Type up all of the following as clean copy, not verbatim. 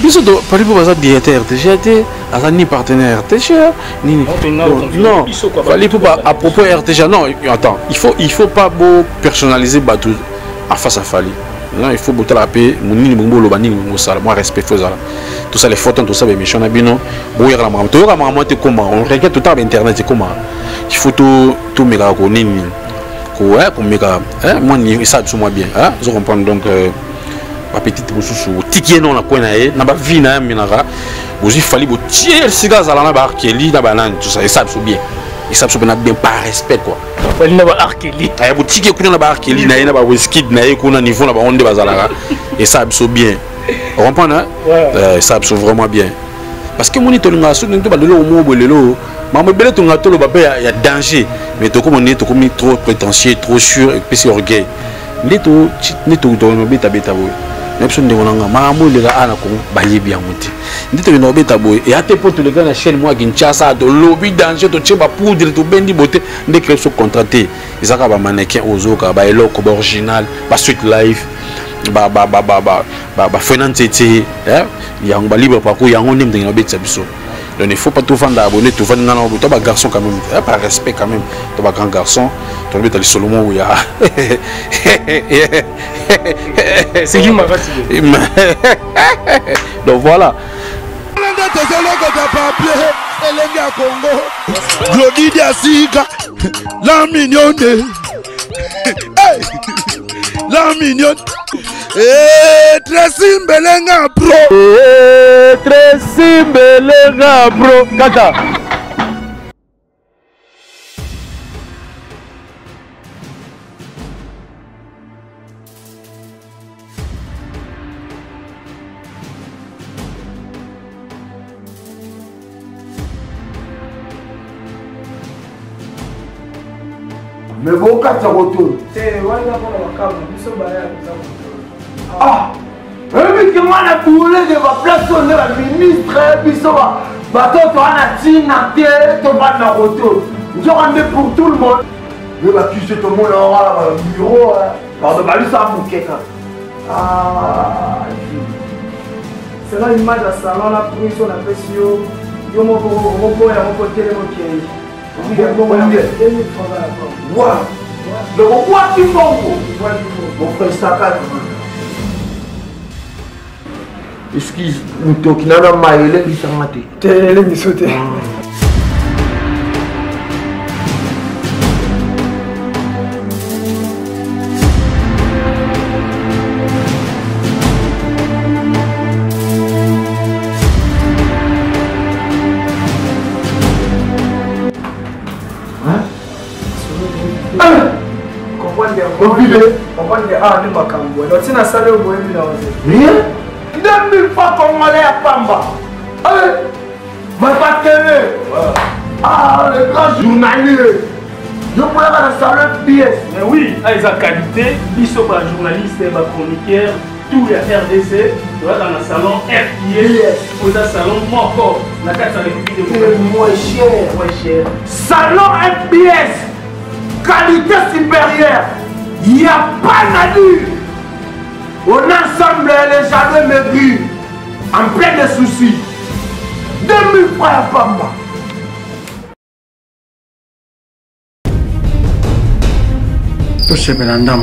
biso do pali pour baza directeur RTG te aza ni partenaire RTG ni non fallait pour à propos RTG non attends il faut pas beau personnaliser bateau à face à Fali non il faut botter la paix monini bongo lo bani mo sala moi respect faut ça tout ça les photos tout ça mais méchant na bino boyer la maman to maman te comment on regarde tout à internet c'est comment il faut tout mega ko nini ko hein comme mega hein moi ni ça tout moi bien hein je comprends donc ma petite bousou ticket non la ko na e na ba vie na minara bozi fali bo tier siga zala na ba arkeli na banane tout ça et ça tout bien et ça bien bien par respect quoi fali na ba arkeli ay bo ticket kuna na ba arkeli na ba whisky na e kuna niveau na ba onde bazala et ça tout bien on comprend hein ça tout vraiment bien parce que moni to nga so nto ba lelo mo bolelo maman belle to nga to lo ba il y a danger mais to comme on est comme trop prétentieux trop sûr et puis c'est orgueil ndito no beta boy n'importe de onanga maman le gars ana ko baye bien monter ndito no beta boy et ate pour tous les gars na chaîne moi Kinshasa de lobby danger to tcheba poudre to bendi beauté ndé que so contraté izaka ba mannequin ozoka ba eloko original ba suite live ba financer hein yang ba libre parcours yang on ndenge no beta biso. Donc il ne faut pas tout vendre abonné, tout vendre dans le toi garçon quand même, par respect quand même, toi grand garçon, tu vas aller seulement où il y a. C'est qui m'a fatigué. Donc voilà. Glody Diasika, la mignonne, la mignonne. Tracy Mbelenga bro. Tracy Mbelenga bro. Kata. Mais bon, quand tu retournes. Ah, mais que moi la boule de ma place on est la ministre Bissoa. Bateau toi na tina te to va na retour. Je rendais pour tout le monde. Mais bah tu sais tout le monde aura bureau par de balu ça bouquet. Ah, c'est là une image à salon la prise on appelle yo yo mon ya mon côté mon pied. Wow. Le roi du Congo. Mon frère Saka. Excuse, nous toquons dans la maille, les bisous maté. Les bisous. Ah, ne m'a camboé. Donc, tu n'as pas le bois rien 2000 fois qu'on allait à Pamba. Allez, va pas télé. Ah, le grand journaliste. Je pourrais avoir un salon pièce. Mais oui, ils ont qualité. Ils sont pas journalistes, pas chroniqueurs. Tout est RDC. Tu vas dans le salon FIS. Pour le salon Moko. La carte avec moins cher. Salon FBS. Qualité supérieure. Il n'y a pas d'allure. On ensemble les jardins maigris. En plein de soucis. 2000 francs à Pamba. Tout ce que l'on a.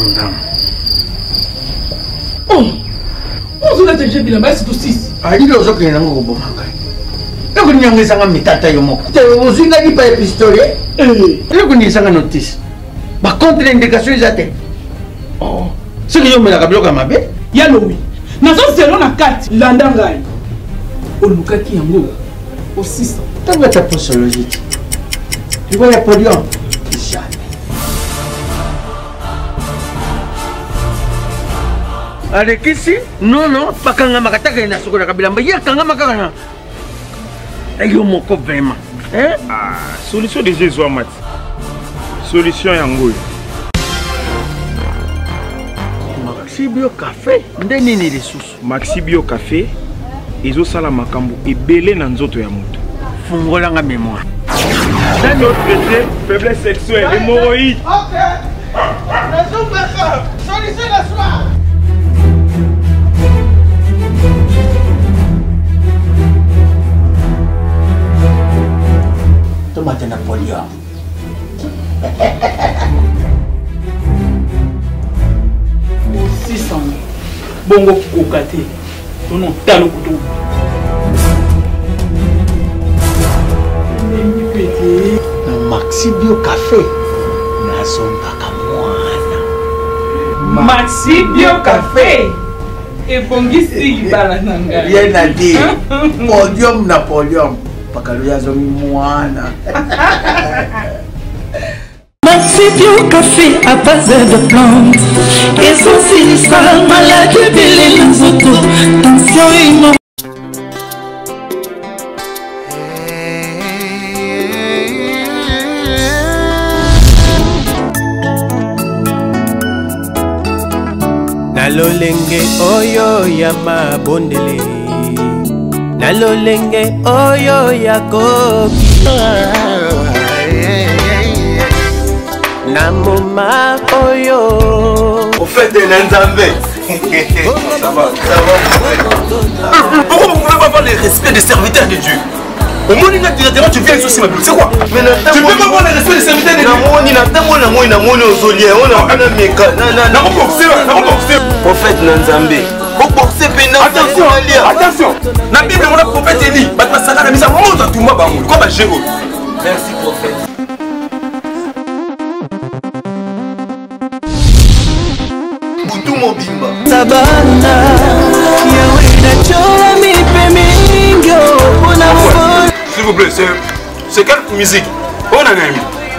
Oh, vous avez déjà dit la base de 6. Ah, il y a des gens qui ont dit que vous n'avez pas mis ta taille au mot. Vous n'avez pas de pistolet. Et vous n'avez pas de notice. Par contre, l'indication est à terre. Oh, ce que je me l'ai bloqué à ma bête. Yaloui. Nous sommes selon la carte. Landangai. Au Lukaki Yango. Au 600. Tu vois ta posologie. Tu vois la podium. Jamais. Avec ici, non, pas quand on m'a attaqué dans ce qu'on a kabila. Mais il y a quand on m'a attaqué. Et il y a mon corps vraiment. Hein? Ah, solution de Jésus Amat. Solution Yango. Maxi Bio Café, ndeni ni ressources. Maxi Bio Café, ezo sala makambo ebele na nzoto ya moto. Fungola nga mémoire. Dans notre traité, faiblesse sexuelle, hémorroïde. Ok. Solution de soir. tomate Napoléon. Bongo kokate. Non talo kutu. Maxi Bio Café. Nazombaka mwana. Maxi Bio Café. Et bongisi balananga. Rien à dire. Podium Napoléon. Pakaluya zomi mwana. Maxi Bio Café à base de plantes. Essentiel, maladie, belle les autres. Tension et Nalolenge oyo ya mabondele, nalolenge oyo ya koki, na moma oyo. Au fait de Nzambe. Ça va. Pourquoi vous ne pouvez pas avoir le respect des serviteurs de Dieu? Au moins, directement, tu viens ici aussi, ma bulle. C'est quoi? Tu peux pas avoir le respect des serviteurs de Dieu. Prophète Nzambe. Attention, attention. La Bible, mon prophète Élie. Merci, prophète. Sabana, yawe na chola mi pemingo, bona mfo. S'il vous plaît, c'est quelle musique? On a gagné.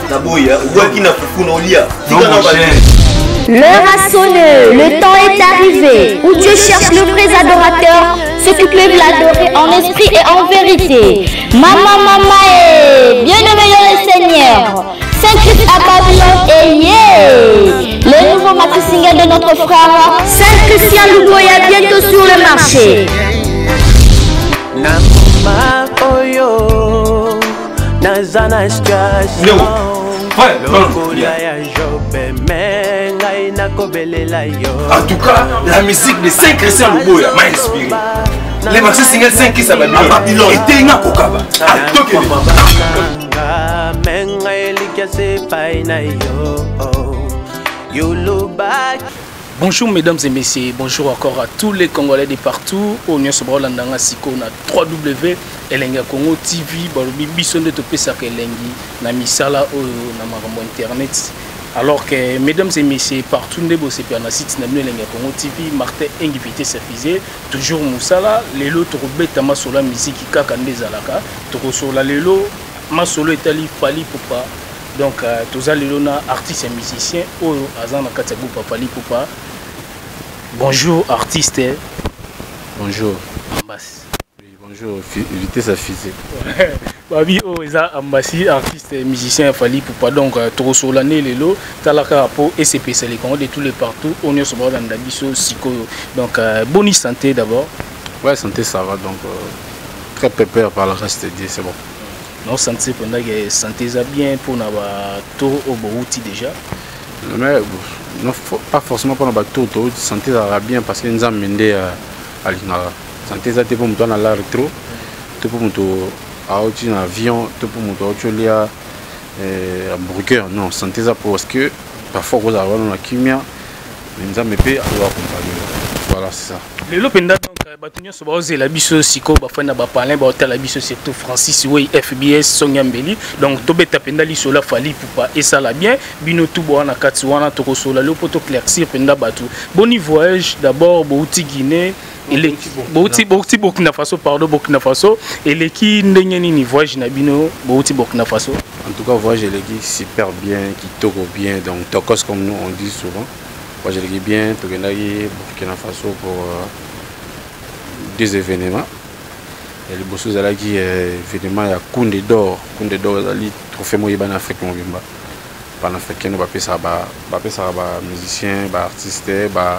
L'heure a sonné, le temps est arrivé, où Dieu cherche le vrai adorateur, ceux qui peuvent l'adorer en esprit et en vérité. Maman, bien-aimé le Seigneur, Saint-Christ à Babylone et le nouveau maxi single de notre frère Saint-Christian Luboya bientôt sur le marché. En tout cas, la musique de Saint-Christian Luboya m'a inspiré. Les maxi singles 5 qui s'appellent Babylone était une kokaba. Bonjour mesdames et messieurs, bonjour encore à tous les Congolais de partout. Au Nyon Sobrolandanga Siko na 3W Elenga Congo TV balobi biso nde topesaka elengi na misala oyo na makambo internet. Alors que mesdames et messieurs partout nde bosepi na site na Elenga Congo TV Martin invité service toujours musala lelo tokobeta masolo musique kaka nde zalaka tokosola lelo masolo etali Fally Ipupa. Donc tous les artistes et musiciens oyo azana kati groupe Fally Ipupa. Bonjour artiste. Bonjour. Ambassy. Oui, bonjour vitesse à physique. Babi o eza Ambassy artiste et musicien Fally Ipupa. Donc trop solane lelo talaka po et spécial de tous les partout on est sur bord d'Andabiso Siko. Donc bonne santé d'abord. Ouais, santé ça va donc très pépère par le reste dit c'est bon. Non santé pendant que santé ça bien pour na ba to au bouti déjà. Mais non pas forcément pour na ba to santé ça va bien parce que nous avons mené à l'Inara. Santé ça te pour moi dans la rétro, te pour moi à un avion, te pour moi au cholia hamburger. Non santé ça parce que parfois vous avez dans la chimie mais nous avons épais à accompagner. Voilà c'est ça. Le lopenda donc batunyo so baoze la biso siko bafana ba parler ba hôtel la biso surtout Francis Wey FBS Sonyambeli donc tobeta penda li sola Fally Ipupa et ça la bien bino tout boana kati wana toko sola le poto claircir penda batu boni voyage d'abord bouti Guinée et bouti Burkina Faso pardon Burkina Faso et les qui ndengeni ni voyage na bino bouti Burkina Faso. En tout cas voyage les qui super bien qui toko bien donc tokos comme nous on dit souvent. Moi je le dis bien, tu viens Burkina Faso pour des événements. Et le boss là qui événement il y a Koundé d'or, le trophée moi en Afrique mobimba. Panafricain nous va payer ça ba musicien, ba artiste, ba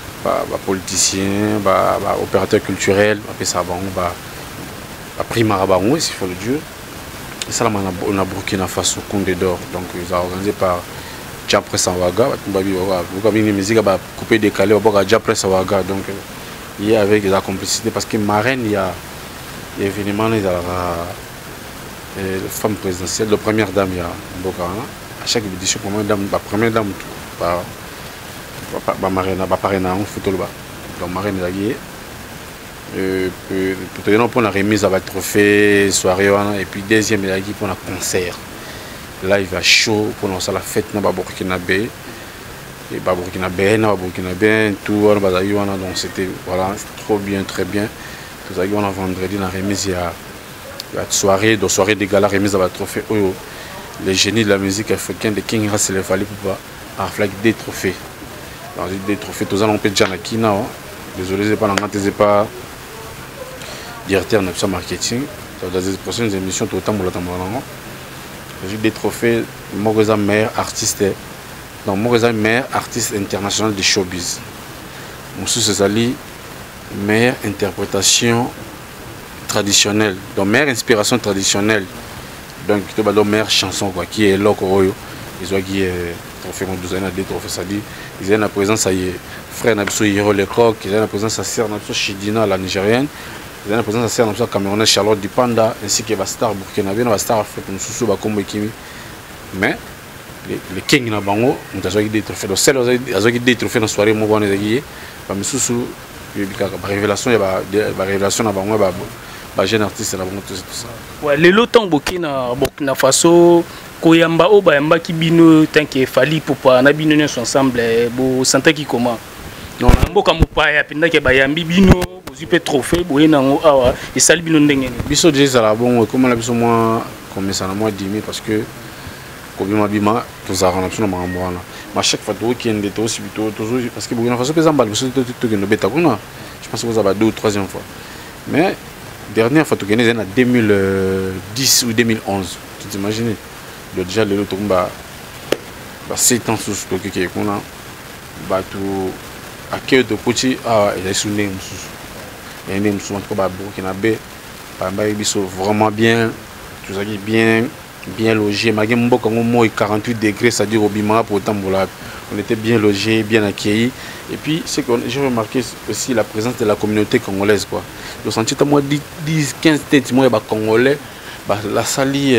politicien, ba opérateur culturel, va payer ça ba prix Marabango s'il faut le dire. Et ça là on a Burkina Faso Koundé d'or donc ils ont organisé par Diapres Sawaga, vous avez une musique à couper décalé au bord à Diapres Sawaga donc il y a avec la complicité parce que marraine il y a événement femme présidentielle, la première dame, il y a Bokana. À chaque édition, la première dame, Marina, on photo là-bas. Donc, Marina Laguier. Pour la remise à trophée, soirée, et puis deuxième, il y a pour un concert. Là, il va chaud pour lancer la fête dans Burkinabé. Et Burkinabé, tout, donc c'était voilà, trop bien, très bien. Tout ça, on a vendredi, la remise, il y a soirée de gala, remise à trophée. Les génies de la musique africaine de King Ras, il fallait pour avoir des trophées. Des trophées, tout ça, on peut dire Kina. Désolé, c'est pas directeur de marketing. Dans les prochaines émissions, tout le temps, j'ai des trophées, moi, meilleur artiste. Donc, moi, meilleur artiste international de showbiz. Mon sous c'est meilleure interprétation traditionnelle. Donc, meilleure inspiration traditionnelle. Donc, meilleure chanson, quoi, qui est loco. Ils ont dit trophée, des trophées, ça dit. Ils ont la présence, ça y est, frère Nabso Hiro Lecoq, ils ont la présence, sa sœur Nabso Chidina, la Nigérienne. Ils ont la présence, sa sœur Nabso Camerounaise, Charlotte Dupanda, ainsi que la star burkinabé, la star africaine, Soussou Bakombo Kimi. Mais, les King Nabango, on a des trophées. Donc, celles qui ont des trophées dans la soirée, moi, on a dit, mais Soussou, la révélation, il y a la révélation Nabango, la jeune artiste, c'est tout ça. Ouais, les lots en Burkina Faso, Koyamba, Obayamba, qui bino, tant qu'il fallait pour pas, on a bino ensemble, bon, santé qui comment. Non, on a comme pas, il y a Bayambi bino, vous avez trophée, vous avez un awa, et ça le bino n'engagé. Biso déjà là, bon, comment la biso moi, comme ça, moi 10 000 parce que. Comme bima tout ça on a absolument moi mais chaque fois qu'il y a des aussi toujours parce que Burkina Faso pèse en balle parce que tout que nous bêta je pense que vous avez 2 ou 3e fois mais dernière fois tout gagné en 2010 ou 2011 tu t'imagines déjà le lot tomba 7 ans sous ce que qu'on a bah tout à cœur de petit il est sous né il est né souvent comme Burkina Faso bah biso vraiment bien tout ça qui bien logé, malgré mon 48 degrés, c'est-à-dire au Bima pour Tamboula. On était bien logé, bien accueillis. Et puis, j'ai remarqué aussi la présence de la communauté congolaise. Quoi. Je sentis moi 10-15 têtes, moi, congolais, la sali,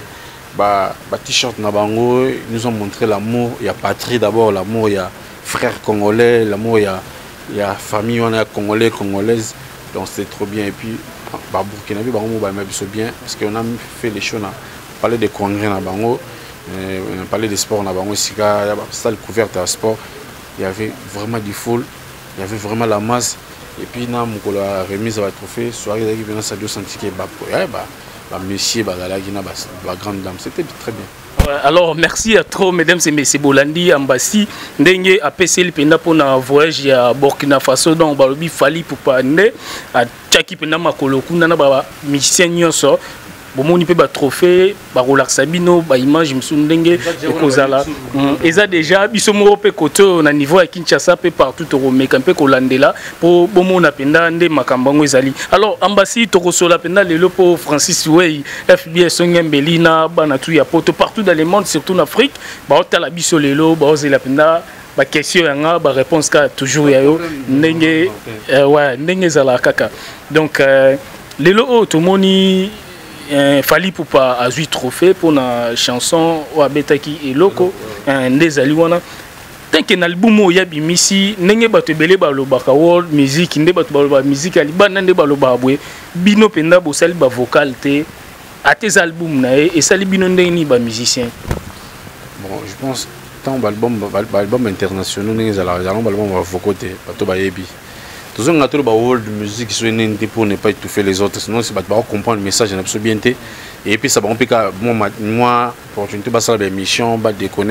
t-shirt Nabango, ils nous ont montré l'amour. Il y a patrie d'abord, l'amour, il y a frères congolais, l'amour, il y a famille, on a congolais, congolaises. Donc, c'était trop bien. Et puis, Burkina Faso, bien, parce qu'on a fait les choses. On parlait des congrès dans Bango, on parlait des sports dans Bango, il y avait une salle couverte à sport, il y avait vraiment du full, il y avait vraiment la masse. Et puis, on a remise à la trophée, soirée, il y avait ça de sentir que monsieur, la grande dame, c'était très bien. Alors, merci à trop, mesdames et messieurs, Bolandi, Ambassi, Ndenge, APC, Penda pour un voyage à Burkina Faso, donc, il fallait pour pas aller à Tchaki, Penda, Makoloku, Nana, musicien, Nyoso. Bon, on peut ba trophée, ba relax sabino, ba image msundenge ekozala. Eza déjà biso mo pe côté na niveau à Kinshasa pe partout au Meka pe kolandela pour bomo na penda nde makambango ezali. Alors ambassade to kosola penda lelo pour Francis Wey, FBI Songembelina, bana tu ya poto partout dans le monde surtout en Afrique, ba otala biso lelo, ba ozela penda ba question yanga ba réponse ka toujours yayo ndenge ouais ndenge zala kaka. Donc lelo to moni fallait pour pas à 8 trophées pour la chanson ou à Betaki et Loco des aliwana tant que l'album ou yabi misi n'enge bato belé balo baka world music n'enge bato balo musique aliba n'enge balo babwe bino penda bo sali ba vocal te à tes albums na et sali bino n'enge ni ba musicien. Bon, je pense tant album international n'enge zala album va vocoter bato ba yebi. Tous les gens world music sont nés pour ne pas étouffer les autres, sinon c'est pas comprendre le message absolument bien. Et puis ça va compliquer moi opportunité de faire des missions, de déconner,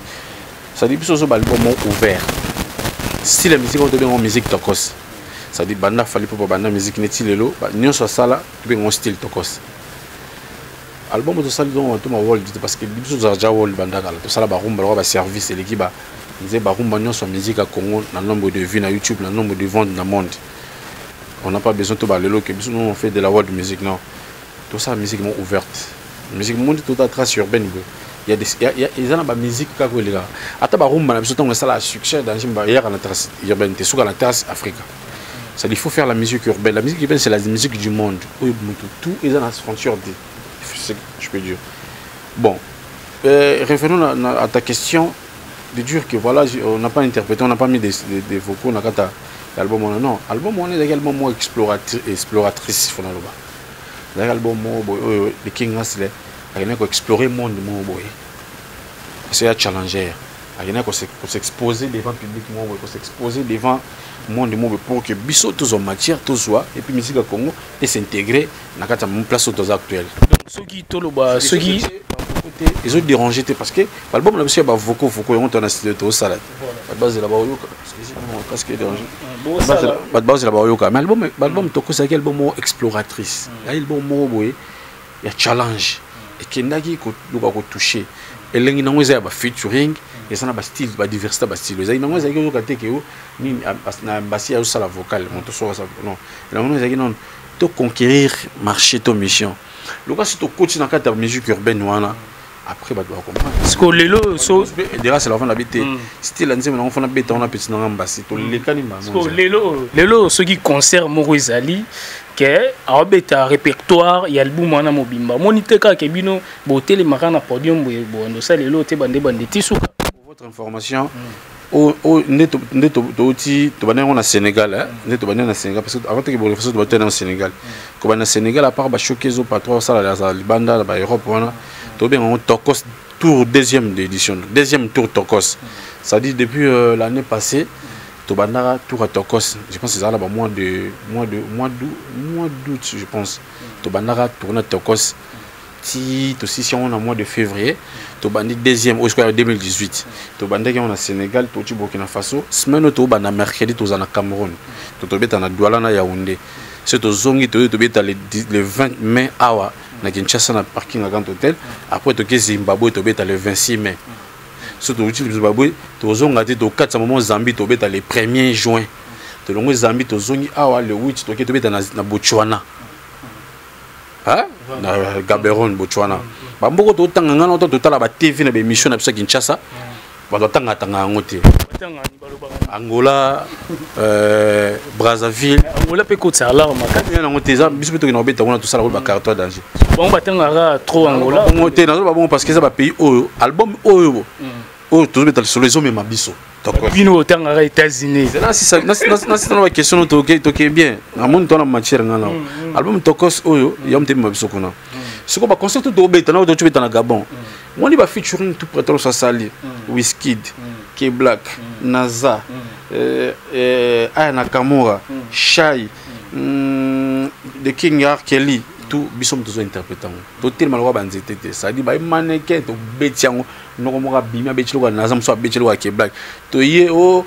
ça dit plutôt que l'album ouvert. Si la musique on te donne musique tokos, ça dit banda fallait pour banda musique n'est-il lelo, nous sur ça là, tu peux un style tokos. Album de ça donc tout ma world parce que plutôt déjà world banda là, tout ça là barumba va service et l'équipe disait barumba nous sur musique à Congo, dans le nombre de vues sur YouTube, dans le nombre de ventes dans le monde. On n'a pas besoin de balelo que nous on fait de la world music non. Tout ça musique ouverte. Musique monde tout à trace urbaine. Il y a des il y a la musique kako les gars. Ata barumba na biso on ça la succès dans une barrière à la trace urbaine, c'est sur la trace Afrique. Ça il faut faire la musique urbaine. La musique urbaine c'est la musique du monde. Tout est dans la frontière ce que je peux dire. Bon, revenons à ta question de dire que voilà, on n'a pas interprété, on n'a pas mis des vocaux dans l'album. Non, l'album on est également moins exploratrice. L'album de King Asle, il y a explorer le monde, c'est un challenger. Il y a s'exposer devant le public, s'exposer devant le monde pour que Bissot tous en matière, tous soit, et puis musique à Congo et s'intégrer dans la place actuelle. Donc ceux qui ils ont dérangé parce que l'album là aussi il y a beaucoup on a style de salade. La base de la baoyoka parce que dérangé. La base de la baoyoka. Mais l'album toko c'est un album exploratrice. Il y a album boy, il y a challenge et qui n'a qui ko toucher. Et là il y a un featuring et ça na style, diversité style. Il y a une chose qui ko que ni na basi ya sala vocal, monto so ça non. Là on est non to conquérir marché to mission. Le cas si tu continues dans la musique urbaine après bah tu vas comprendre. Parce que lelo so déjà c'est la fin de la BT. C'était l'année on a fait BT on a petit dans ambassi to le kanima. Parce que lelo ceux qui concert Morizali que a beta répertoire il y a album na mobimba. Moniteka ke bino boté les marana podium bo ndo ça lelo te bande tisu. Pour votre information au neto oti to bana on a Sénégal neto bana na Sénégal parce que avant que bo façon de boter dans Sénégal ko bana Sénégal à part ba choquer zo patron ça la banda ba Europe on to bien on Tokos tour deuxième édition deuxième tour Tokos ça dit depuis l'année passée to bana tour à Tokos je pense c'est ça là mois d'août je pense to bana tourner Tokos si on a mois de février to bandi deuxième au square 2018 to bandi on a Sénégal to Burkina Faso semaine to bana mercredi to na Cameroun to beta na Douala na Yaoundé c'est to zongi to beta le 20 mai awa na Kinshasa na parking à Grand Hôtel après to Zimbabwe to beta le 26 mai surtout au Zimbabwe to zonga to 4 moment Zambie to beta le 1er juin to longo Zambie to zongi awa le 8 to beta na Botswana hein na Gaborone Botswana bamboko to tanga ngana to tala ba TV na be mission na bisa Kinshasa ba to tanga ngote Angola Brazzaville Angola pe ko tsala makati na ngote za biso to na beta on to sala ba carton danger bon batanga trop Angola ngote na ba bon parce que ça ba pays album to beta sur les hommes ma biso bino tanga États-Unis là si ça na question to bien na monde to na matière ngana album Tokos yom te ma biso kuna ce qu'on va concert tout beta na to beta na Gabon on y va featuring tout près ça sali Wizkid K-Black Naza Aya Kamura Shai The King R Kelly tout bisom tous interprétant tout tellement roi banzete ça dit ba mannequin to betiango noko moka bimia betilo na zamso betilo K-Black to ye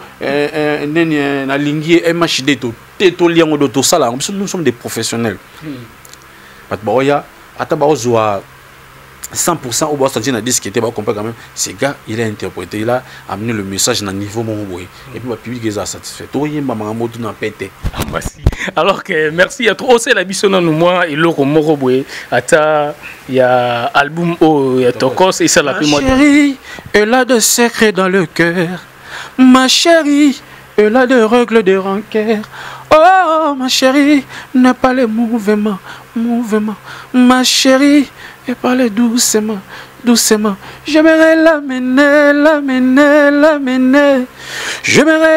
neni na lingi MHD to liango do to sala nous sommes des professionnels pat boya ata ba ozwa 100% au boss na disque était pas comprendre quand même ces gars il a interprété il a amené le message dans niveau mon boy et puis le public est satisfait to yemba mangambo tout na pété alors que merci à trop c'est la bisona nous moi et loko moko boy ata il y a album il y a Tokos et ça la plus moi chérie elle a de secrets dans le cœur ma chérie elle a de règles de rancœur oh ma chérie ne pas les mouvements ma chérie et parlez doucement. J'aimerais l'amener. J'aimerais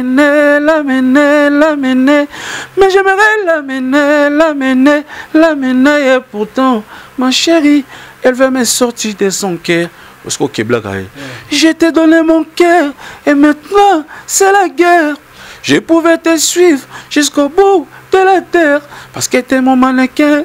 l'amener. Mais j'aimerais l'amener. Et pourtant, ma chérie, elle veut me sortir de son cœur. Parce qu'au Québec, je t'ai donné mon cœur. Et maintenant, c'est la guerre. Je pouvais te suivre jusqu'au bout de la terre. Parce que t'es mon mannequin.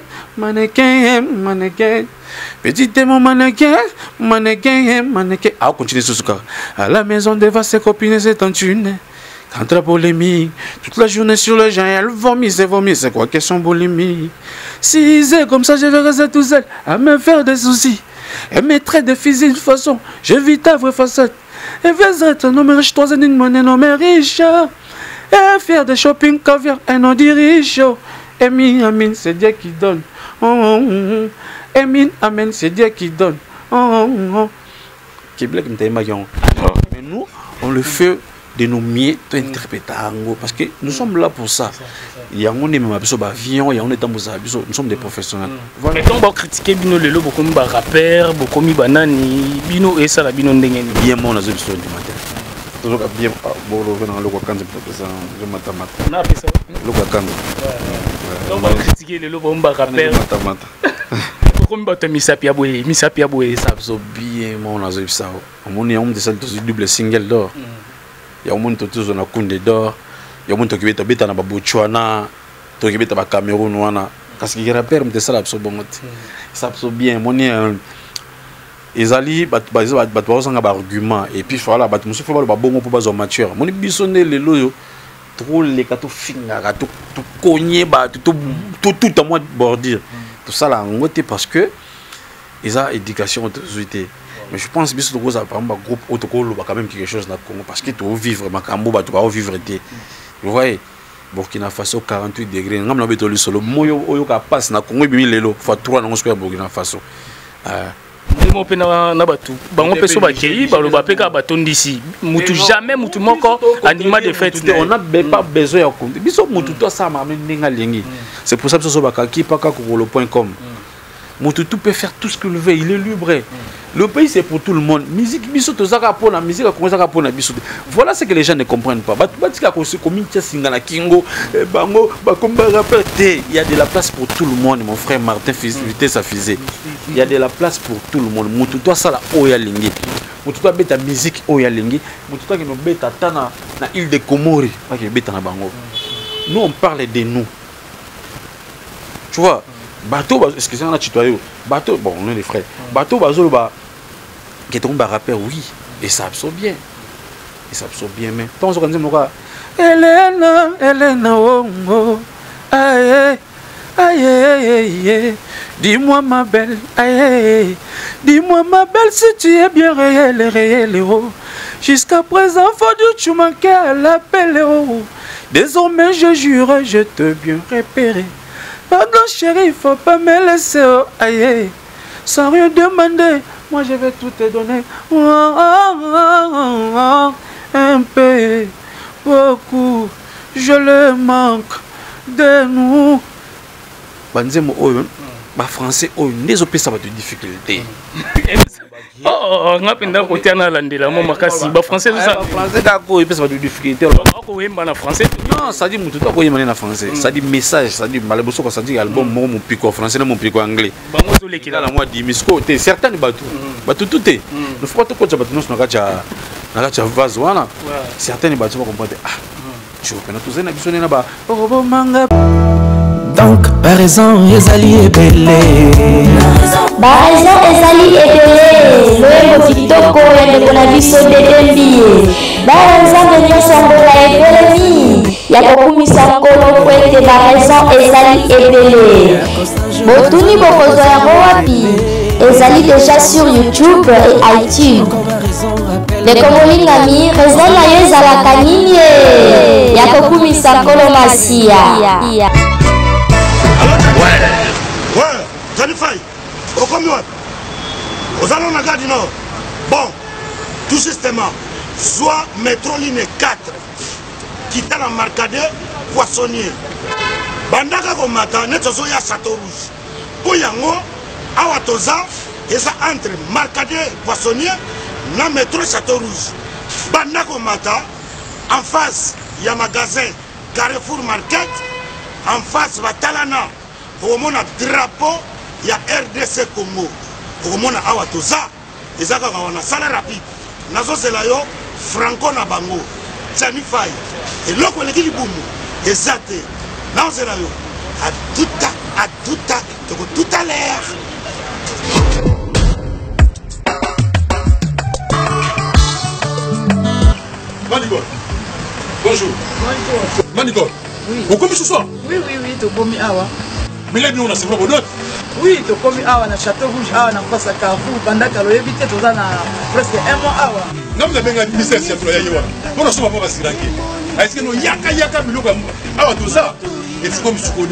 Petit t'es mon mannequin. Ah, on continue sur ce cas. À la maison devant ses copines, c'est en tune. Quand la polémique, toute la journée sur le gens, elle vomit, c'est quoi question boulimique. Si c'est comme ça, je vais rester tout seul à me faire des soucis. Elle me traite de physique de façon, je vis ta vraie facette. Et vais être un homme riche, toi, une monnaie, non, mais riche. Et faire des shopping caviar, et non dirige. Amen, c'est Dieu qui donne. Amen, c'est Dieu qui donne. Mais nous, on le fait de nous mieux interpréter parce que nous sommes là pour ça. Il y a un avion, il y a un état, nous sommes des professionnels. Mais donc on critiquer bino lelo beaucoup de rappeurs, beaucoup de banani, bino et ça la bino ndengeni. Bien mon azul sur du matin. Toujours bien bon le venant le wakanda pour ça je matamata. Na pesa. Le wakanda. Donc on critiquer lelo beaucoup de rappeurs. Matamata. Comme bato misapia boye ça absorbe bien mon azul ça. On est de ça double single d'or. Il y a un monde toujours na kunde d'or. Il y a un monde qui beta beta na Botswana, to qui beta ba Cameroun wana. Parce que les rappeurs me ça absorbe bon. Ça absorbe bien mon ezali bat bazanga ba argument et puis voilà bat monsieur faut ba bongo pour bazo mature. Mon bisonné le loyo trop les kato finga to cogner ba tout à moi bordure. Tout ça là ngoté parce que ils ont éducation autorité. Mais je pense que par exemple groupe autocollo quand même quelque chose dans le Congo parce que tu vivre makambo ba tu vas vivre été. Vous voyez Burkina Faso 48 degrés ngam na betoli solo moyo oyo ka passe na Congo bi lelo fois 3 na square Burkina Faso. Mo pena na batu bango peso ba kei ba lo ba peka batondisi mutu jamais mutu moko anima de fête on n'a pas besoin ya compte biso mutu to ça ma menga lengi. C'est pour ça que so ba ka ki paka ko le.com. Mutu tout peut faire tout ce qu'il veut, il est libre. Le pays c'est pour tout le monde. Musique biso to zaka pona musique a commencé à pona biso. Voilà ce que les gens ne comprennent pas. Batika ko se communauté singana kingo bango ba komba rapete. Il y a de la place pour tout le monde mon frère Martin Vitesse sa fusée. Il y a de la place pour tout le monde. Mutu to ça la oya lingi. Mutu to beta musique oya lingi. Mutu to no beta tana na île de Comores pas que beta na bango. Nous on parle de nous. Tu vois bateau excusez-moi tutoyer bateau bon on est des frères bateau bazolo ba qui est un rappeur oui et ça absorbe bien mais tant on dit quoi Elena oh aïe aïe dis-moi ma belle aïe dis-moi ma belle si tu es bien réel oh jusqu'à présent faut que tu manquais à l'appel oh désormais je jure je te bien repérer. Pardon chérie, il faut pas me laisser oh, aïe, sans rien demander, moi je vais tout te donner. Un peu, beaucoup, je le manque de nous. Banzemo oyo, ba français oyo, les opé ça va de difficulté. Oh, on a pendant côté na landela mo makasi ba français ça. Français d'accord, ça va de difficulté. Ko yemba na français. Non, ça dit mutu to ko yemba na français. Ça dit message, ça dit maleboso ko ça dit album mo mon pico français na mon pico anglais. Bango to lekila na moi di misko te certains batu. Batu tout est. Ne faut pas to ko cha batu no na kacha vase wana. Certains batu pas comprendre. Ah. Tu veux pas tous na biso na ba. Oh manga. Donc, par raison, Ezali est belé. Par raison, Ezali est belé. Loemo kitoko ya ndeko na biso dedembi. Par raison, Benyo Sangola est belé. Ya kokumisa nkolo po ete par raison, Ezali est belé. Botuni bokozo yango wapi. Ezali déjà sur YouTube et iTunes. Ndeko molingami, raison na yo ezalaka nini ye. Ya kokumisa nkolo masiya. Ouais, Janifai, au combien? Aux allons à Gadi Nord. Bon, tout justement, soit métro ligne 4, qui t'a la marcade poissonnier. Bandaka Komata, Netsozo ya Château Rouge. Pour Yango, Awatoza, et ça entre marcade poissonnier, na métro Château Rouge. Bandaka Komata, en face, il y a un magasin Carrefour Market, en face, Batalana. Pour mon drapeau, il y a RDC Congo. Pour mon Awatoza, et ça, on a salaire rapide. Nazo Zelayo, Franco Nabango, Janifai, et l'autre, il est boum, et Zate, Nazo Zelayo, à tout à l'heure. Manigol, bonjour. Bonjour. Manigol, oui. Vous commis ce soir? Oui, tu commis awa. Mais là, on a ses propres notes. Oui, tu commis awa na Château Rouge, awa na face à Carrefour, pendant que l'on évite tout ça presque un mois awa. Non, mais bien, il y a des gens on a pas si ranké. Est-ce que nous yaka miloko awa tout ça? Et c'est comme Sukodo,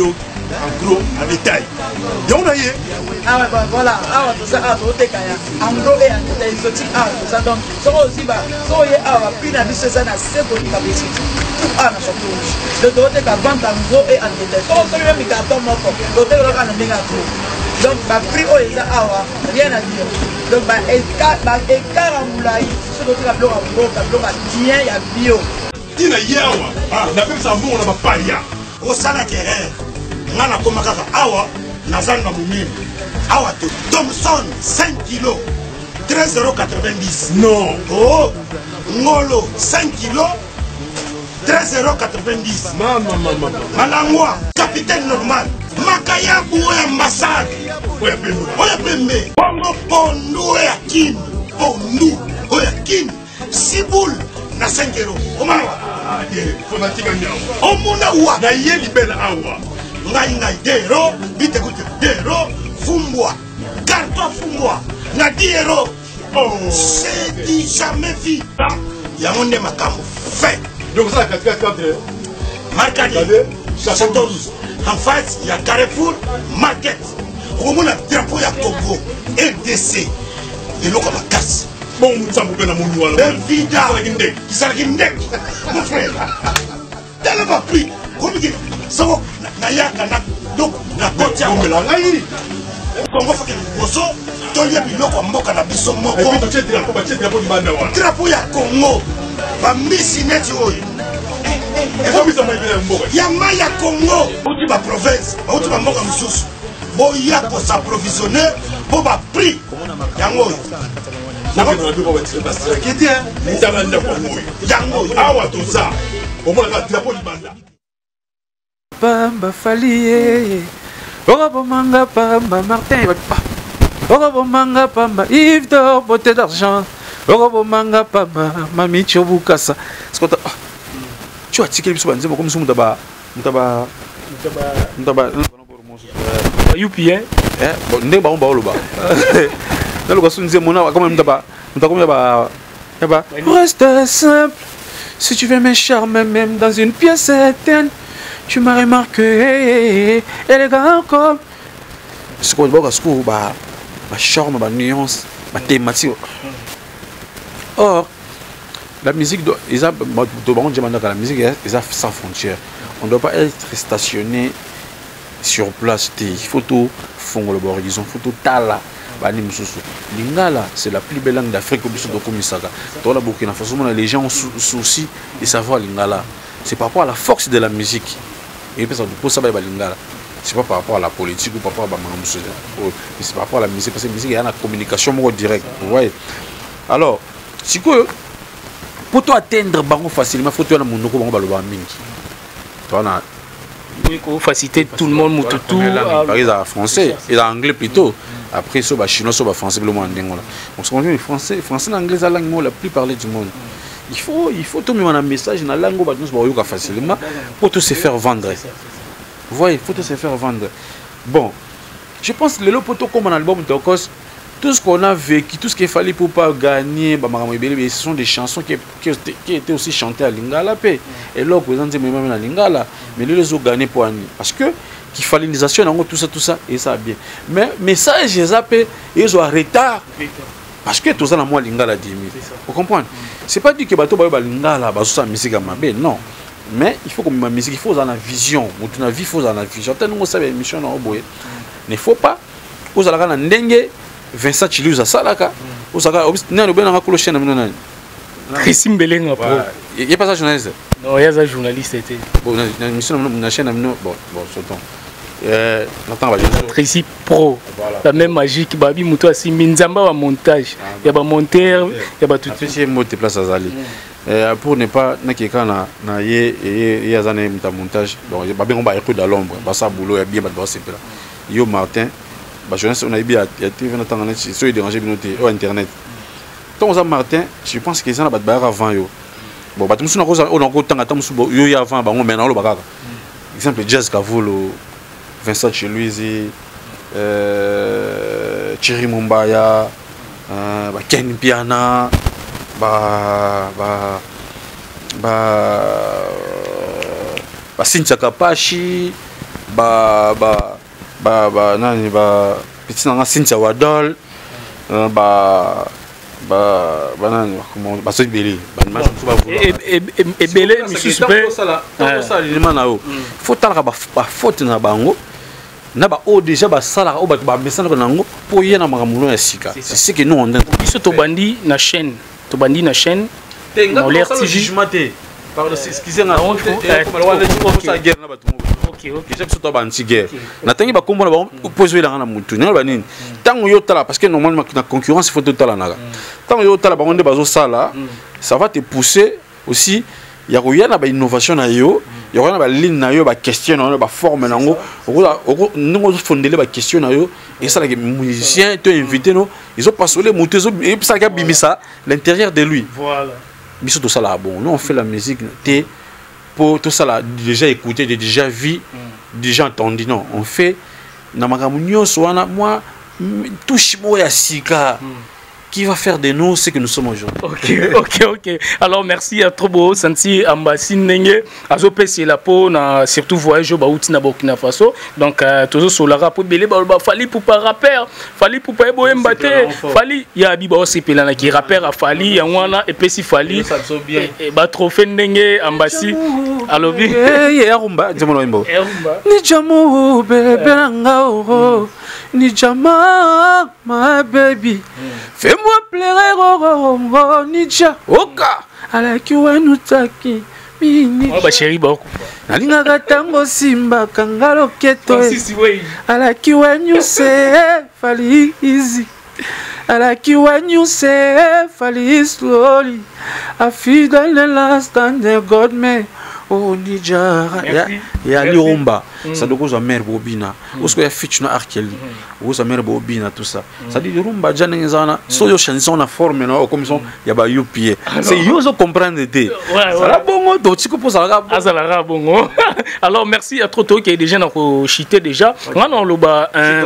en gros, en détail. Et on a eu. Ah ouais, bah, voilà, ah tout ça, tout est en gros et en détail, exotique, tout ça. Donc, ça aussi, bah, ça y est, puis la vie, c'est ça, c'est pour les capacités. Tout a dans chaque rouge. Le côté qui vend en gros et en détail. Comme ça, même, il y a un peu de côté, il y a un peu de donc, ma prix au Eza Awa, rien à dire. Donc, ma écart en moulaï, ce que tu as bloqué en gros, tu as bloqué bien, il y a bio. Il y a Yawa, la même ça, on n'a pas rien. Au Salakerre, on a comme Awa, Nazan Namoumine. Awa, Thomson, 5 kilos, 13,90 €. Non. Oh, Ngolo, 5 kilos, 13,90 €. Maman. Malangwa, capitaine normal. Makaya boué ambassade. Oya pembe. Bongo pondu oya kin. Pondu oya kin. Siboul na 5 €. Omawa. Fonatika nyao. Omuna wa. Na ye libela awa. Ngai 2 €. Bite kute 2 €. Fumbwa. Carton fumbwa. Na 10 €. Oh. C'est dit jamais vu. Yamonde makamu fait. Donc ça 4 Marcadi. 14. En face, il y a Carrefour, Market. Au moins, le drapeau, il y a Togo, RDC. Et l'eau comme la casse. Bon, ça me donne un mot. Vida, qui s'est mon frère. T'as pas pris. Comme il dit, ça va, donc, la côte, il y a Congo fait que Bosso, tu as vu l'eau mboka na biso moko. Et puis, tu as drapeau du Bandawa. Drapeau, il y a Congo. Ba misi net oyo. Yamaya Congo, outi ba province, outi ba mboka mususu. Boya ko s'approvisionner, bo ba prix. Yango. Pamba Fali, Orabomanga Pamba Martin, Orabomanga Pamba Yves d'or, beauté d'argent, Orabomanga Pamba Mami Chobukasa. Tu as tiqué le soin, comme ça, Moutaba. Youpi, hein? Bon, n'est pas un baoloba. Dans le cas où nous sommes, comme Moutaba. Reste simple. Si tu veux me charmer, même dans une pièce éteinte, tu m'as remarqué. Élégant comme. Ce qu'on voit, c'est que ma charme, ma nuance, ma thématique. Or, la musique, la musique est sans frontières. On ne doit pas être stationné sur place. Il faut tout fond le bord, ils ont photo tala. Lingala, c'est la plus belle langue d'Afrique au de Komisaka. Dans la Burkina Faso, les gens ont souci de savoir Lingala. C'est par rapport à la force de la musique. Et puis ça pour ça Lingala. C'est pas par rapport à la politique ou par rapport à c'est par rapport à la musique parce que la musique il y a une communication directe. Vous voyez. Alors, si que pour toi atteindre bango facilement, faut toi na monoko bango baloba mingi. Toi na oui, pour faciliter tout le monde, tout. Par exemple, français et anglais plutôt. Après, ça, chinois, ça, français, le monde. Donc, ce qu'on dit, français, anglais, c'est la langue la plus parlée du monde. Il faut tout mettre un message dans la langue facilement pour tout se faire vendre. Vous voyez, il faut tout se faire vendre. Bon, je pense que le lot comme un album de Tokos, tout ce qu'on a vécu, tout ce qu'il fallait pour pas gagner, ce sont des chansons qui étaient aussi chantées à Lingala. Et là, vous avez même à Lingala, mais les ont gagné pour Annie. Parce que qu'il fallait une tout ça, et ça bien. Mais message, ils ont arrêté. Parce que tout ça, moi, Lingala dit. Vous comprenez? C'est pas dit que bateau ba Lingala, ça musique à ma belle, non. Mais il faut que ma musique, il faut dans la vision. Dans la vie, il faut dans la vision. Tellement ça, émission dans Oboye. Il ne faut pas. Vous allez dans Ndengue. Vincent Chiluza Salaka, ou ça va, on a le bien à chaîne. Christine Belenga, il n'y a pas ça journaliste. Non, il y a un journaliste. Bon, la chaîne, bon, Tracy Pro, la même magie qui Babi Mouto Assi Minzamba au montage. Il y a un monteur, il y a tout. C'est un mot de place à Zali. Pour ne pas n'aquérir na y a un montage. Donc, il y a bien on va écouter dans l'ombre. Bassa boulot, il y a bien c'est là. Yo Martin. On a bien sur dérangé au internet. Donc Martin, je pense que ça n'a pas de avant yo. Bon, bah tout le monde on a encore temps attendre yo avant bah on maintenant le bagage. Exemple Jazz Kavolo, Vincent Cheluizi, Thierry Mumbaya, Ken Piana, Cynthia Kapachi. nani petit nanga Cynthia Wadol nani baso belé et belé monsieur super ça l'élément na yo faut talaka ba faute na bango na ba o déjà ba sala o ba message nango pour yena makamulon ya sika c'est ce que nous on dit biso to bandi na chaîne on l'air jugement té par excusez na on ça guerre na ba tout OK j'ai besoin to ba anti guerre na tangi ba kombo na ba poser la na mutu na ba nini tango yo tala parce que normalement na concurrence il faut to tala na tango yo tala ba onde bazo sala ça va te pousser aussi ya ko yana ba innovation na yo ya ko na ba ligne na yo ba question na yo ba forme nango ngo fondele ba question na yo et ça les musiciens te invité no ils ont passé les moutons et ça ga bimisa l'intérieur de lui voilà biso tout ça là bon nous on fait la musique té pour tout ça là déjà écouté déjà vu déjà entendu non on fait na makamu nyonso wana moi touche mo ya sika qui va faire de nous ce que nous sommes aujourd'hui. Ok. Alors merci à trop beau Santi Ambassine Nenge. Azo pesi la peau na surtout voyage au Baouti na Burkina Faso. Donc toujours sur la rap belé ba fali pour pas rappeur, fali pour pas boye mbaté, fali ya biba aussi pelana qui rappeur a fali ya wana et pesi fali. Et ba trophée Nenge Ambassi. Alobi. Ya rumba, jamono imbo. Ni jamu bebe ngao. Ni jama my baby. Fais-moi pleurer, oh, Nidja, Oka, à la Kiwanutaki, Mini. Oh, bah, chérie, beaucoup. Nalinga Gatango Simba, Kangalo Keto, à la Kiwanuse, Fali easy. À la Kiwanuse, Fali slowly. I feel the last time they got me. Oh Nidja, ya Lirumba, ça doit causer mère bobina. Où ce qu'il y a fichu na Arkeli, où sa mère bobina tout ça. Ça dit Lirumba, Janenzana, so yo chanson na forme na comme ça, ya ba yupi. C'est yo zo comprendre de. Ça la bongo, do tiko pour ça la. Ah ça la bongo. Alors merci à Troto qui est déjà na ko chité déjà. Ngana loba un.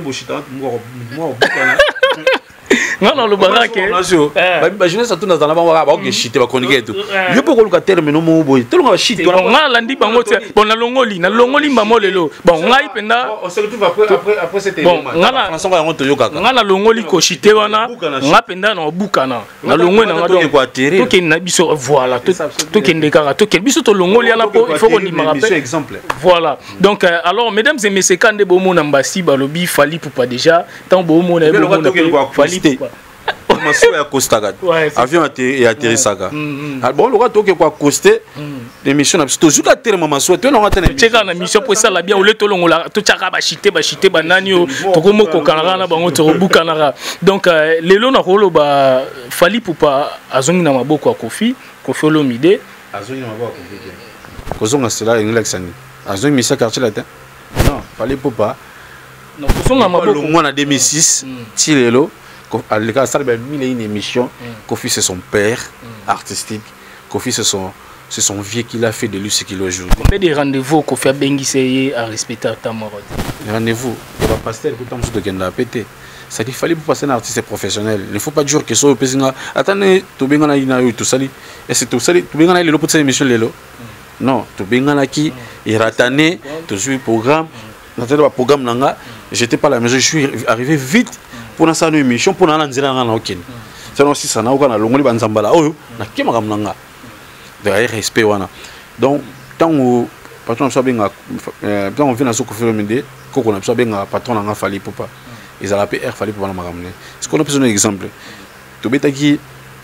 Non le baraque ba jeunesse tout dans la ba ba chité ba chronique tout yo peut ko terme no mo boy tellement ba chité on a landi bango bon na longoli mbamo lelo bon ngai penda on se retrouve après cette bon ngana chanson ba ngoto yo kaka ngana longoli ko chité wana nga penda na bukana na longoli na ngado to ke na biso voilà to ke ndekara to ke biso to longoli ana po il faut qu'on y me rappelle exemple voilà donc alors mesdames et messieurs quand de bomo na mbasi balobi fali pour pas déjà tant bomo na fali maso ya Costa Gad avion a atterrissaka bon le retour quoi costé l'émission toujours la terre maman souhaite on a tenu checker na mission pour ça la bien au le tolongo la to chaka ba chité banani to ko moko kanara na bango to bukanara donc lelo na rolo ba fali pour pas azongi na maboko ya Kofi Olomide azongi na maboko ya Kofi kozonga cela englexani azongi mission quartier latin non fali pour pas non kozonga maboko moi en 2006 ti lelo à l'écart ça il a une émission Kofi c'est son père artistique Kofi c'est son vieux qu'il a fait de lui ce qu'il est aujourd'hui. Combien de rendez-vous Kofi a bengissé à respecter ta mort? Rendez-vous il va passer le temps de gagner pété ça dit fallait pour passer un artiste professionnel il ne faut pas dire que ça pesinga attendez to benga na ina yo to sali et c'est to sali to benga na lelo pour cette émission lelo non to benga na ki iratane to jouer programme n'attendez pas programme nanga j'étais pas là mais je suis arrivé vite pour na sa émission pour na nzira ngana okene c'est non si ça na okana longoli banzambala oyo na kema kamnanga de respect wana donc tant patron so benga quand on vient na Kofi Olomide koko na so benga patron nga fali popa ils a l'appelé fali popa na makamne ce qu'on a besoin d'un exemple to betaki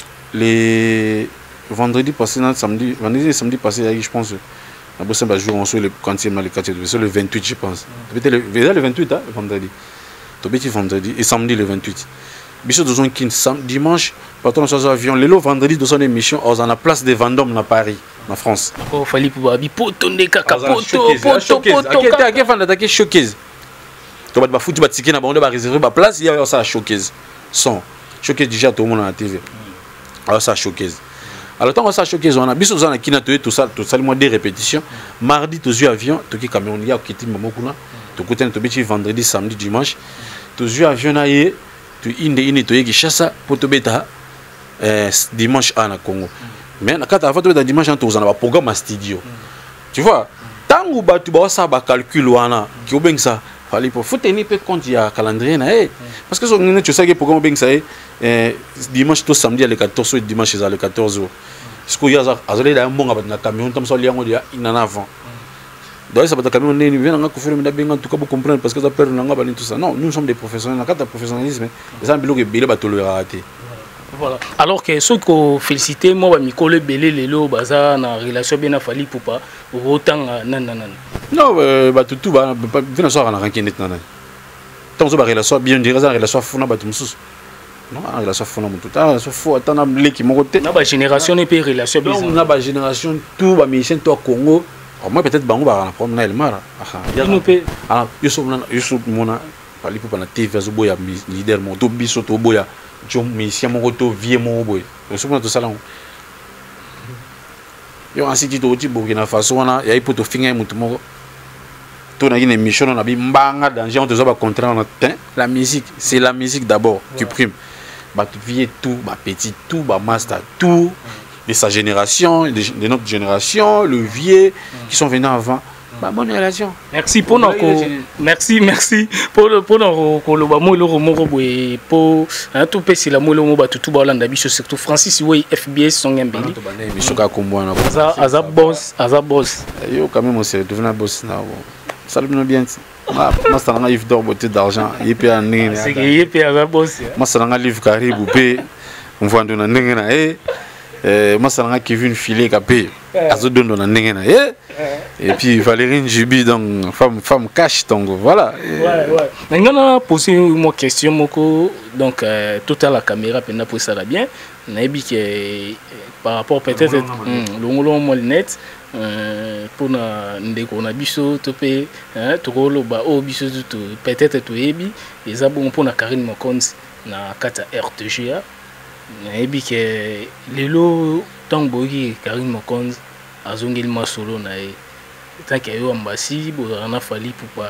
les vendredi passé samedi passé je pense na bosse ba jour on soit le quantième le quartier c'est le 28 je pense le 28 hein vendredi Tobeti vendredi et samedi le 28. Biso dozon kin dimanche patron sur avion le vendredi dans son émission on a place de Vendôme à Paris en France. Oh fallait pouvoir bi poto ndeka poto à fan d'attaquer showcase. To ba foutu ba ticket na ba on ba réserver ba place il y a ça showcase. Son showcase déjà tout le monde à la TV. Alors ça showcase. Alors tant que ça showcase on a biso zana kina tout ça le mois de répétition. Mardi to zu avion to ki camion il y a kiti mamokuna. To côté to beti vendredi samedi dimanche. Toujours avion naie tu inde to yeki chassa pour te beta dimanche à na Congo mais na kata avant de dimanche on a un programme à studio tu vois tango batu ba ça ba calcul wana ki obeng ça fallait pour faut tenir peu compte ya calendrier na parce que on tu sais que pour obeng ça dimanche to samedi le 14 et dimanche le 14 ce que ya azale da mbonga na camion tam so liango dia inana avant donc ça va camion ne vient nga ko faire me da benga tout cas pour comprendre parce que ça perd nga ba tout ça non nous sommes des professionnels na kata professionnalisme ça bilo que belé ba to le rater. Voilà. Alors que ceux qui félicité moi Mikole Belé lelo baza na relation bien Fally Ipupa autant nan. Non ba tout ba vient soir na rankin net nan. Tant so ba relation bien dire ça relation funa ba tumsus. Non, relation funa mutu ta so fo atana leki mo côté. Na ba génération et puis relation bien. Na ba génération tout ba mission to Congo. Moi peut-être bango ba na problème na Elmara. Ya no pe ah Yusuf mona Fally Ipupa na TV zo boya leader mo to biso to boya. Mais si mon retour vient mon boy, je suis tout ça là. Yo ainsi dit au type Burkina Faso on a y a pour te finir mon tout ton a une émission on a bien banga danger on te va contraire la musique c'est la musique d'abord qui prime bah tu vieux tout bah petit tout bah master tout de sa génération de notre génération le vieux qui sont venus avant. Bah, bonne relation. Merci pour nos merci pour nos kolobamo le romoro boy pour un tout petit la molo mo batutu ba Hollande biso surtout Francis oui FBS son ngembeli biso ka kombwana aza boss yo quand même on s'est devenu boss na bon ça le bien moi ça n'a livre d'or beauté d'argent yep ya ndenge c'est que yep aza boss moi ça n'a livre karibu pe on voit ndona ndenge na moi ça n'a Kevin Filet capé azo dondo na ndenge na et puis Valérie Njibi donc femme cash donc voilà ouais maintenant poser une question moko donc tout à la caméra pendant pour ça bien nabi que par rapport peut-être longolo molnet pour na ndeko na biso topé tokolo ba o biso tout peut-être to yebi eza bon pour na Karine Mokonzi na kata RTGA nabi que lelo tangoki Karine Mokonzi azongeli masolo na tant qu'il y a eu ambassade on a Fally Ipupa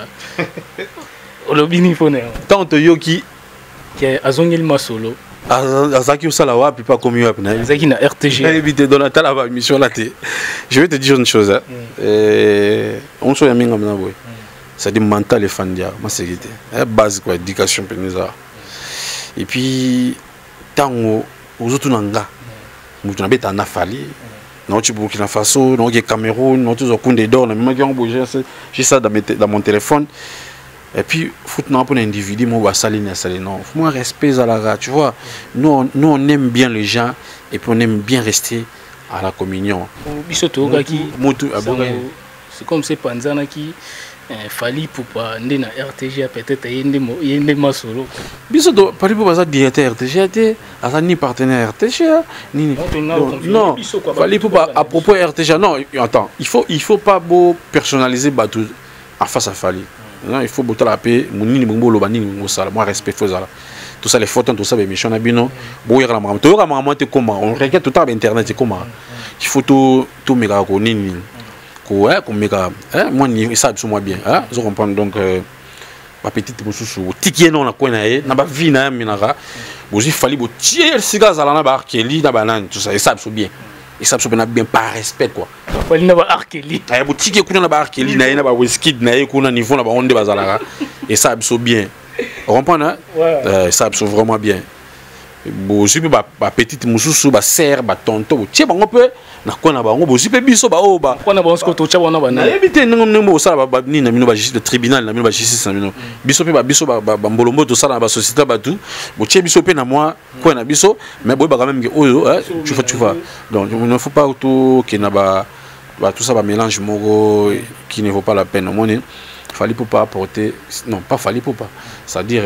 olobini fone tant yoki que azongeli masolo azaki usala wapi pas comme wapi na azaki na RTG éviter dans la tala mission là je vais te dire une chose on so ya minga mna boy ça dit mental et fandia ma sécurité base quoi éducation peneza et puis tango ozotu nanga mutu na beta na Fally non tu Burkina Faso non Cameroun non tous au Condé d'Or même qui ont bougé j'ai ça dans mon téléphone et puis foot non pour un individu moi saline non faut moi respect à la tu vois nous on aime bien les gens et puis on aime bien rester à la communion bisoto gaki c'est comme c'est Panzana qui Fally Ipupa ndena RTG peut-être yende masolo bisoto Fally Ipupa ça directeur RTG asa ni partenaire RTG ni non Fally Ipupa à propos RTG non attends il faut pas beau personnaliser batou en face à Fally non il faut botter la paix munini mbombo lobani ngosala moi respect fozala tout ça les photos tout ça les missions nabino boyer la maman to maman te comment on regarde tout à internet comment il faut tout méga ko nini quoi comme méga moi ni ça sur moi bien je comprends donc ma petite mususu tikie non na kwena na ba vie na minara bozi Fally bo tier siga zala na ba arkeli na banane tout ça et ça bien et ça bien par respect quoi Fally na ba arkeli bo tikie kuna na ba arkeli na ba whisky na kuna niveau na ba onde bazala et ça bien on comprend ça vraiment bien bo zipe ba petite mususu ba sœur ba tonton tie bango pe na kona bango bo zipe biso ba o ba kona bango ko to tia wana bana ebite ngo sala ba nina mino ba justice de tribunal na mino ba justice na mino biso pe ba biso ba mbolombo to sala ba société ba tout bo tie biso pe na moi kona biso mais bo ba quand même que oyo tu vois donc il ne faut pas tout que na ba tout ça ba mélange moko qui ne vaut pas la peine au moins Fally Ipupa apporter non pas Fally Ipupa c'est-à-dire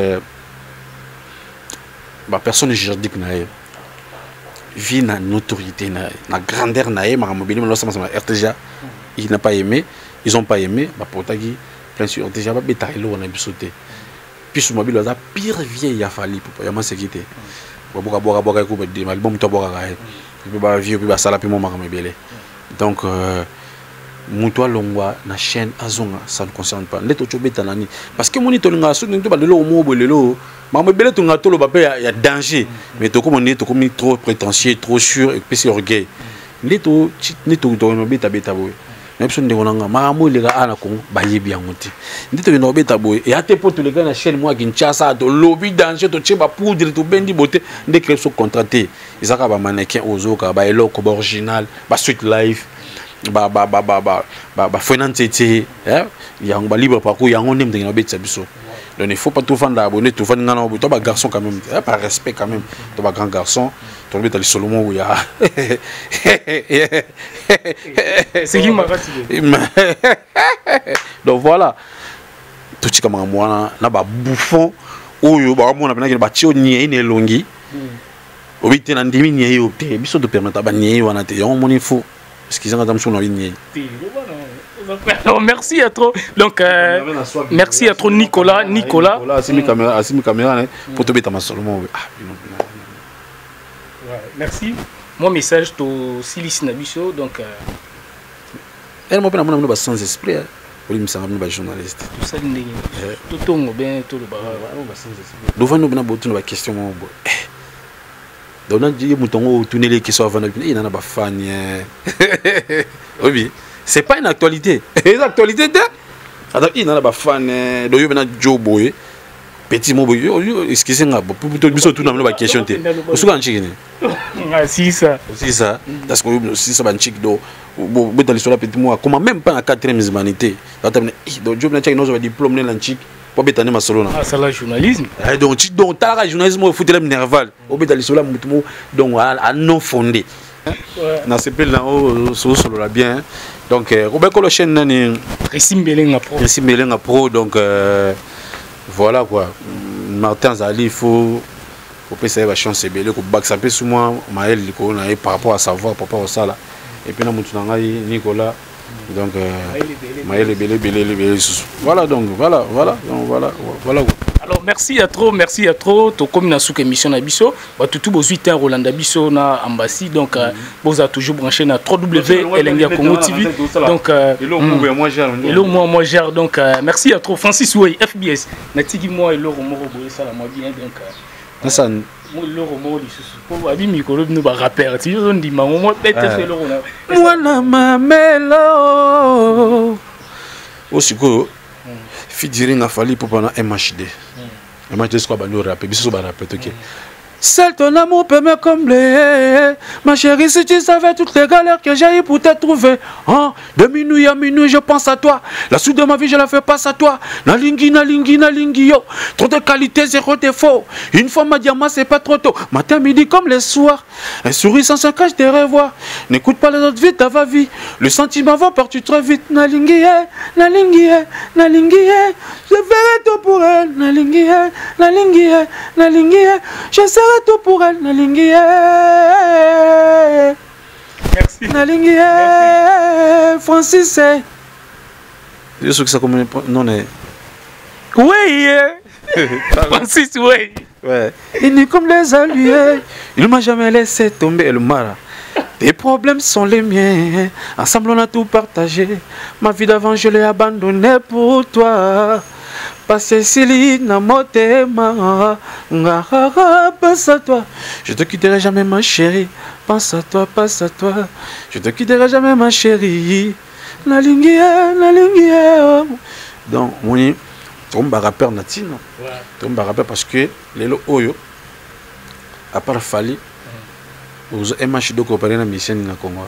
la personne juridique vit na notoriété na grandeur na ma mobile RTGA il n'a pas aimé ils ont pas aimé ba potaki plein sur RTGA ba betailo na bisoté puis sur mobile la pire vieille ya Fally Ipupa ya ma sécurité ba boka ko ba de album to boka ka ba vieux puis ba sala puis mo ma mobile donc Moutoua Longwa na chaîne Azonga ça ne concerne pas les autres bétanani parce que moni tolinga so nto ba lelo mo bolelo mama bele to ngato lo ba pe ya danger mais to comme on est to comme trop prétentieux trop sûr et puis c'est orgueil les to no beta boy mais biso ndeko nanga makambo eleka ana Congo bayebi yango te nde tokende kobeta boye e ate mpo toleka na chaîne moko ya Kinshasa tolobi danger totie bapoudre tobendi bote nde kele biso contraté ezaka bamannequin ozoka baeloko baoriginal basweet life bafena ntete yango balibre parcours yango nde mtengena kobetisa biso. Donc il ne faut pas tout vendre abonné, tout vendre toi bas garçon quand même, par respect quand même, toi bas grand garçon, toi le Solomon où il y a. C'est qui m'a fatigué. Donc voilà, tout ce comme moi là bas bouffon, où yo bas moi on a bien que bas tio nié une longi, obité na ndimi nié yo, te biso de permettre bas nié wana te, on mon info, parce qu'ils ont attendu sur la nié. Alors, merci à trop. Donc, merci à trop Nicolas. Asimi caméra, pour te mettre ma Solomon. Merci. Mon message to Silis Nabiso. Donc, elle m'a pas sans esprit. Oui, mais ça m'a pas journaliste. Tout ça, tout tombe bien, tout le bar. Devant nous, on a beaucoup de questions. Donc, on a dit que nous tourner les questions avant. Il y en a pas fan. Oui. C'est pas une actualité. C'est une actualité. Il y en a pas fan. Donc, il y a un job. Petit mot. Excusez-moi. Pour tout le monde, question. Si ça. Si ça. Parce que si ça va un chic d'eau. Dans l'histoire, petit mot. Comment même pas la 4e humanité. Donc, job n'a pas un diplôme dans chic. Pour bétaner ma solo. Ah, c'est le journalisme. Donc, t'as le journalisme, il faut te nerval. Au bétaner l'histoire, donc, à non fondé. Na CP là solo la bien. Donc Robert Kolo chaîne nani Récim Belenga Pro donc voilà quoi. Martin Zali il faut passer la chance c'est belé ko back ça peut sous moi Maël liko na par rapport à savoir par rapport à ça là. Et puis na mutu nanga Nicolas donc Maël belé voilà donc voilà. Alors merci à trop to comme na souk émission na biso ba tout beau 8 ans Rolanda biso na ambassade donc vous a toujours branché na www.elengia Congo TV donc moi gère donc merci à trop Francis Way FBS na tiki moi et loro moro boye ça la moi bien donc ça moi loro moro lisusu pour abi mikolo no ba rappeur ti on dit moi peut-être loro na moi na mamelo osiko Fidiring a fallu pour pendant MHD. MHD c'est quoi bah nous rapper, bisous bah rapper ok. Seul ton amour peut me combler. Ma chérie, si tu savais toutes les galères que j'ai eues pour te trouver. Hein? De minuit à minuit, je pense à toi. La suite de ma vie, je la fais passe à toi. Nalingi, yo. Trop de qualité, zéro défaut. Une fois ma diamant, c'est pas trop tôt. Matin, midi, comme les soirs. Un sourire sans se cache, te revoir. N'écoute pas les autres, vite à va vie. Le sentiment va partir très vite. Nalingi, je ferai tout pour elle. Nalingi, je serai tout pour elle, Nalingi. Merci. Nalingi, Francis. Je sais que ça comme non est. Oui. Francis, oui. Ouais. Il est comme les alliés. Il m'a jamais laissé tomber El Mara. Tes problèmes sont les miens. Ensemble on a tout partagé. Ma vie d'avant je l'ai abandonnée pour toi. Passé Céline na motema, pense à toi. Je te quitterai jamais ma chérie. Pense à toi. Je te quitterai jamais ma chérie. Nalingi. Donc on tombe rappeur natino. Tombe rappeur parce que les oyo à part Fali aux MHD coopérer na mission na Congo.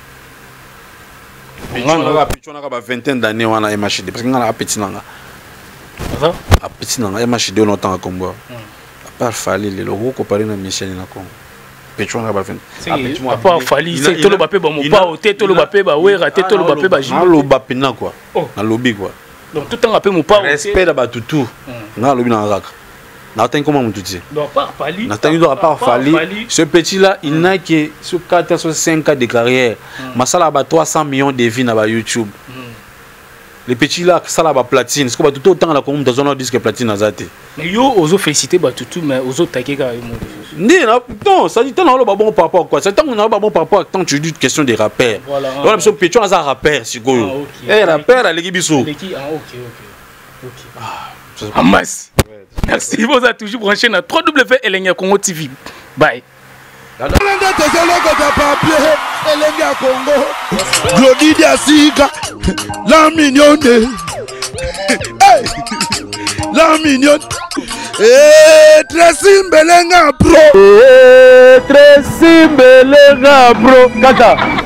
On a pichona ka ba vingtaine d'années wana MHD parce que ngana petit nanga. A petit nanga MHD longtemps à Congo. À part Fali les logos coopérer na mission na Congo. Pichona ka ba 20. À part Fali c'est tout le bapé ba mo pa o tout le bapé ba wera tout le bapé ba jima. Le bapé na quoi. Na lobby quoi. Donc tout le temps appelé mon pa respect da ba tutu. Na lobby na raka. N'attends comment on te dit. N'attends Fali. Ce petit-là, il n'a que sur 4 sur 5 ans de carrière. Masala a 300 millions de vues sur YouTube. Les petits-là, ça a platine. C'est tout autant la commune dans un disque platine à Zate. Mais yo, oso félicité Batutu, mais oso taqué quand même. Non, ça dit tant on a bon par rapport à quoi. C'est tant on a bon par rapport à tant tu dis question des rappeurs. Voilà. On a besoin de pétion à rappeur, c'est quoi. Eh, rappeur à l'équipe biso. Ok. En masse. Merci, vous avez toujours branché dans www.elengia Congo TV. Bye. elenge ya Congo Glodidi Asika la mignonne la mignonne Tracy Mbelenga bro Tracy Mbelenga bro kaka